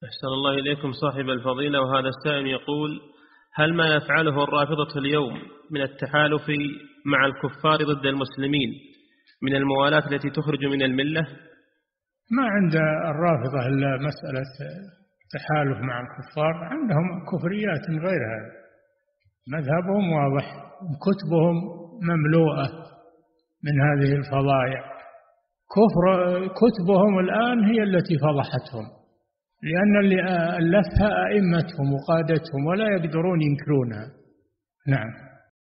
أحسن الله إليكم صاحب الفضيلة. وهذا السائل يقول: هل ما يفعله الرافضة اليوم من التحالف مع الكفار ضد المسلمين من الموالاة التي تخرج من الملة؟ ما عند الرافضة إلا مسألة تحالف مع الكفار، عندهم كفريات غير هذا، مذهبهم واضح، كتبهم مملوءة من هذه الفظائع. كتبهم الآن هي التي فضحتهم، لأن اللي ألفها أئمتهم وقادتهم ولا يقدرون ينكرونها. نعم.